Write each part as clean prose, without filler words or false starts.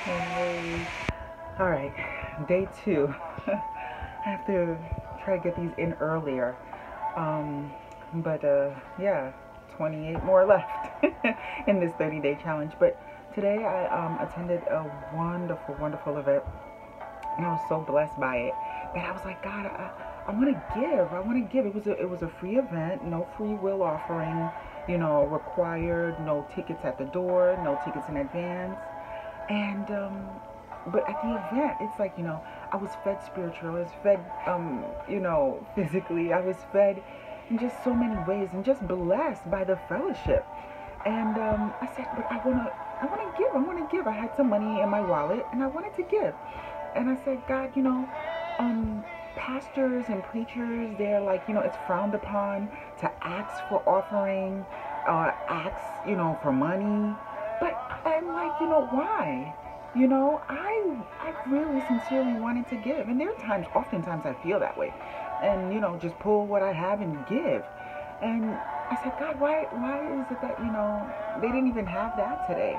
Hey. All right, day two. I have to try to get these in earlier. But yeah, 28 more left in this 30-day challenge. But today I attended a wonderful, wonderful event, and I was so blessed by it that I was like, God, I want to give. I want to give. It was a free event, no free will offering, required, no tickets at the door, no tickets in advance. And but at the event, it's like, I was fed spiritual, I was fed physically, I was fed in just so many ways and just blessed by the fellowship. And I said, but I want to give. I want to give. I had some money in my wallet and I wanted to give. And I said, God, pastors and preachers, they're like, it's frowned upon to ask for offering, ask, for money. But I'm like, why? I really sincerely wanted to give. And there are times, oftentimes I feel that way. And, just pull what I have and give. And I said, God, why is it that, they didn't even have that today?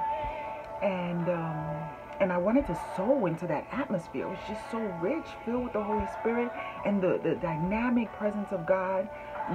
And I wanted to sow into that atmosphere. It was just so rich, filled with the Holy Spirit and the dynamic presence of God.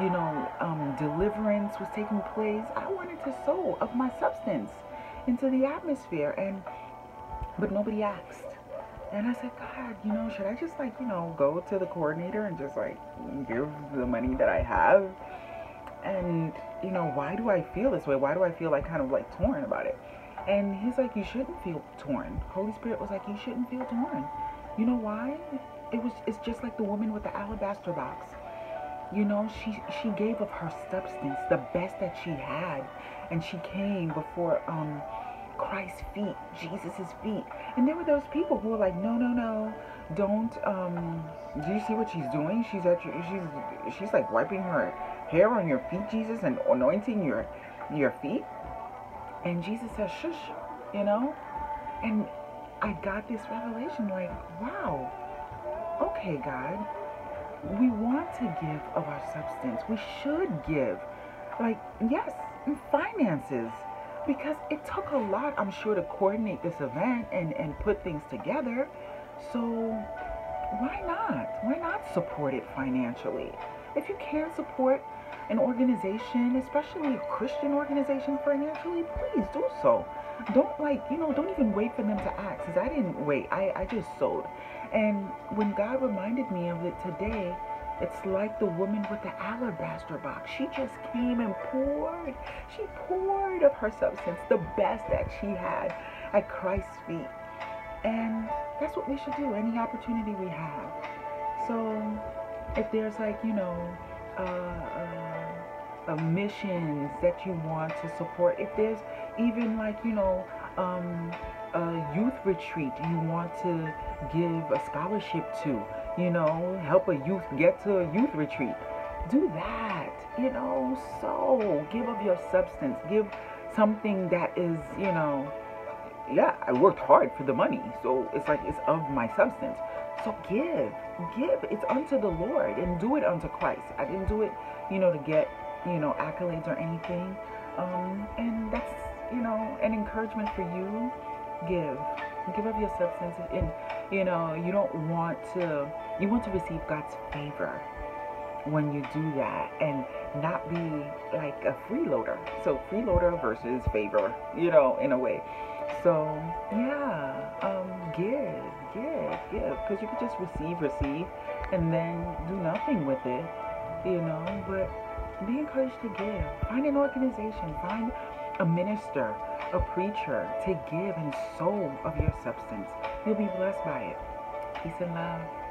Deliverance was taking place. I wanted to sow of my substance into the atmosphere, but nobody asked. And I said, God, should I just go to the coordinator and just give the money that I have? And why do I feel this way? Why do I feel kind of torn about it? And he's like, you shouldn't feel torn. Holy Spirit was like, you shouldn't feel torn. You know why? It's just like the woman with the alabaster box. She gave of her substance, the best that she had, and she came before Christ's feet, Jesus's feet. And there were those people who were like, no, don't. Do you see what she's doing? She's like wiping her hair on your feet, Jesus, and anointing your feet. And Jesus says, shush, And I got this revelation, like, wow, okay, God, we want to give of our substance. We should give. Yes, finances. Because it took a lot, I'm sure, to coordinate this event and put things together. So why not? Why not support it financially? If you can't support an organization, especially a Christian organization, financially, please do so. Don't even wait for them to ask, because I didn't wait. I just sowed. And when God reminded me of it today, it's like the woman with the alabaster box. She just came and poured. She poured of her substance, the best that she had, at Christ's feet. And that's what we should do any opportunity we have. So if there's missions that you want to support, if there's even a youth retreat you want to give a scholarship to, help a youth get to a youth retreat, do that. So give of your substance, give something that is, yeah, I worked hard for the money, so it's of my substance. So give. It's unto the Lord, and do it unto Christ. I didn't do it, to get, accolades or anything. And that's, an encouragement for you. Give of your substance, and you want to receive God's favor when you do that, and not be like a freeloader. So freeloader versus favor, in a way. So yeah, give, because you could just receive, and then do nothing with it, But be encouraged to give. Find an organization, find a minister, a preacher to give and sow of your substance. You'll be blessed by it. Peace and love.